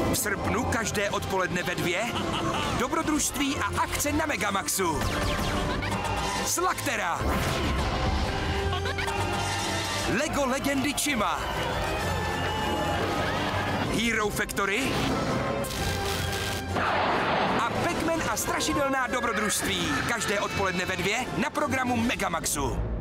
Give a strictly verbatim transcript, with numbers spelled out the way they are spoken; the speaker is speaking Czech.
V srpnu každé odpoledne ve dvě dobrodružství a akce na Megamaxu. Slaktera. Lego Legendy Chima. Hero Factory. A Pac-Man a strašidelná dobrodružství. Každé odpoledne ve dvě na programu Megamaxu.